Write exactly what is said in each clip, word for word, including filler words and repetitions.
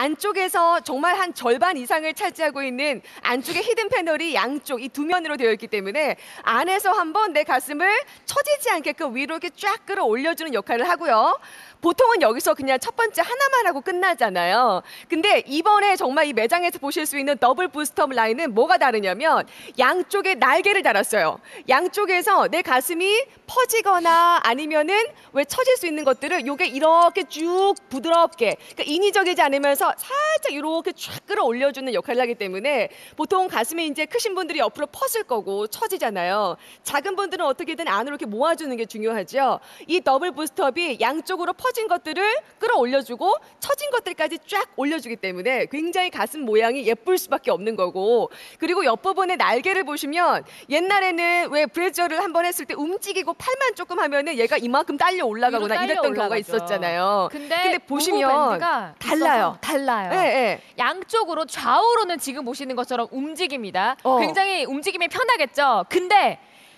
안쪽에서 정말 한 절반 이상을 차지하고 있는 안쪽에 히든 패널이 양쪽 이 두 면으로 되어 있기 때문에 안에서 한번 내 가슴을 처지지 않게끔 위로 이렇게 쫙 끌어올려주는 역할을 하고요. 보통은 여기서 그냥 첫 번째 하나만 하고 끝나잖아요. 근데 이번에 정말 이 매장에서 보실 수 있는 더블 부스트업 라인은 뭐가 다르냐면 양쪽에 날개를 달았어요. 양쪽에서 내 가슴이 퍼지거나 아니면은 왜 처질 수 있는 것들을 요게 이렇게 쭉 부드럽게, 그러니까 인위적이지 않으면서 살짝 이렇게 쫙 끌어올려주는 역할을 하기 때문에 보통 가슴이 이제 크신 분들이 옆으로 퍼질 거고 처지잖아요. 작은 분들은 어떻게든 안으로 이렇게 모아주는 게 중요하죠. 이 더블 부스트업이 양쪽으로 퍼진 것들을 끌어올려주고 처진 것들까지 쫙 올려주기 때문에 굉장히 가슴 모양이 예쁠 수밖에 없는 거고, 그리고 옆부분의 날개를 보시면 옛날에는 왜 브래지어를 한번 했을 때 움직이고 팔만 조금 하면은 얘가 이만큼 딸려 올라가거나 딸려 이랬던 경우가 올라가죠. 있었잖아요. 근데, 근데 보시면 달라요. 달라요. 네, 네. 양쪽으로 좌우로는 지금 보시는 것처럼 움직입니다. 어. 굉장히 움직임이 편하겠죠. 근데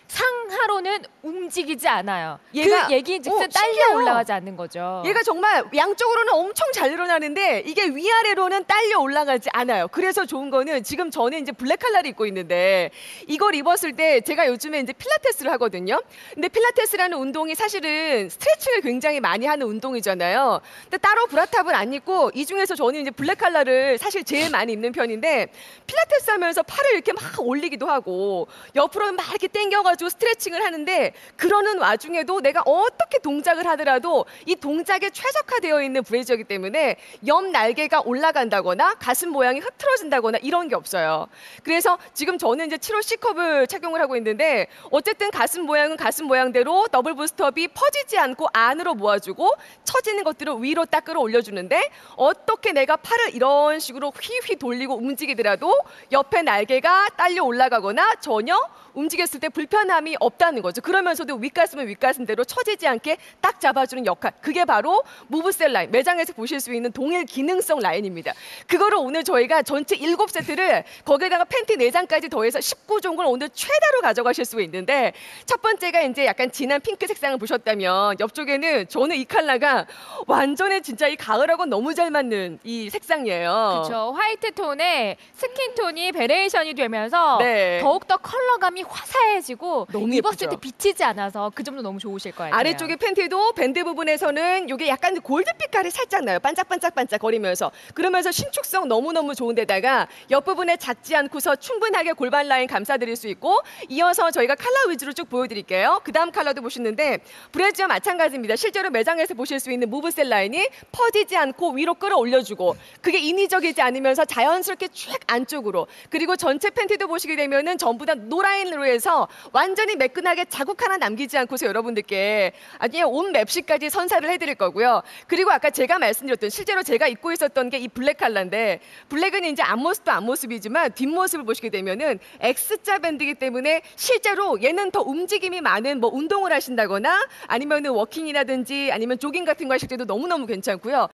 상하로는 움직이지 않아요. 얘가, 그 얘기즉슨 어, 딸려 신기해요. 올라가지 않는 거죠. 얘가 정말 양쪽으로는 엄청 잘 일어나는데 이게 위아래로는 딸려 올라가지 않아요. 그래서 좋은 거는 지금 저는 이제 블랙 칼라를 입고 있는데 이걸 입었을 때 제가 요즘에 이제 필라테스를 하거든요. 근데 필라테스라는 운동이 사실은 스트레칭을 굉장히 많이 하는 운동이잖아요. 근데 따로 브라탑은 안 입고 이 중에서 저는 이제 블랙 칼라를 사실 제일 많이 입는 편인데 필라테스 하면서 팔을 이렇게 막 올리기도 하고 옆으로 막 이렇게 당겨가지고 스트레칭을 하는데 그러는 와중에도 내가 어떻게 동작을 하더라도 이 동작에 최적화되어 있는 브래지어이기 때문에 옆 날개가 올라간다거나 가슴 모양이 흐트러진다거나 이런 게 없어요. 그래서 지금 저는 이제 칠 호 C컵을 착용을 하고 있는데 어쨌든 가슴 모양은 가슴 모양대로 더블 부스트업이 퍼지지 않고 안으로 모아주고 처지는 것들을 위로 딱 끌어올려주는데 어떻게 내가 팔을 이런 식으로 휘휘 돌리고 움직이더라도 옆에 날개가 딸려 올라가거나 전혀 움직였을 때 불편함이 없다는 거죠. 그러면서도 윗가슴은 윗가슴대로 처지지 않게 딱 잡아주는 역할. 그게 바로 무브셀 라인. 매장에서 보실 수 있는 동일 기능성 라인입니다. 그거를 오늘 저희가 전체 일곱 세트를 거기에다가 팬티 네 장까지 더해서 십구 종을 오늘 최다로 가져가실 수 있는데 첫 번째가 이제 약간 진한 핑크 색상을 보셨다면 옆쪽에는 저는 이 컬러가 완전히 진짜 이 가을하고 너무 잘 맞는 이 색상이에요. 그렇죠. 화이트 톤에 스킨 톤이 베레이션이 되면서 네. 더욱더 컬러감이 화사해지고 너무 입었을 예쁘죠? 때 비치지 않아서 그 점도 너무 좋으실 거예요. 아래쪽에 팬티도 밴드 부분에서는 이게 약간 골드빛깔이 살짝 나요. 반짝반짝반짝 거리면서. 그러면서 신축성 너무너무 좋은데다가 옆부분에 작지 않고서 충분하게 골반 라인 감싸드릴 수 있고 이어서 저희가 컬러 위주로 쭉 보여드릴게요. 그 다음 컬러도 보시는데 브래지어 마찬가지입니다. 실제로 매장에서 보실 수 있는 무브셀 라인이 퍼지지 않고 위로 끌어올려주고 그게 인위적이지 않으면서 자연스럽게 쭉 안쪽으로, 그리고 전체 팬티도 보시게 되면은 전부 다 노라인으로 해서 완전히 매끈하게 자국 하나 남기지 않고서 여러분들께 아주 온 맵시까지 선사를 해드릴 거고요. 그리고 아까 제가 말씀드렸던 실제로 제가 입고 있었던 게 이 블랙 컬러인데 블랙은 이제 앞모습도 앞모습이지만 뒷모습을 보시게 되면은 X자 밴드이기 때문에 실제로 얘는 더 움직임이 많은 뭐 운동을 하신다거나 아니면은 워킹이라든지 아니면 조깅 같은 거 하실 때도 너무너무 괜찮고요.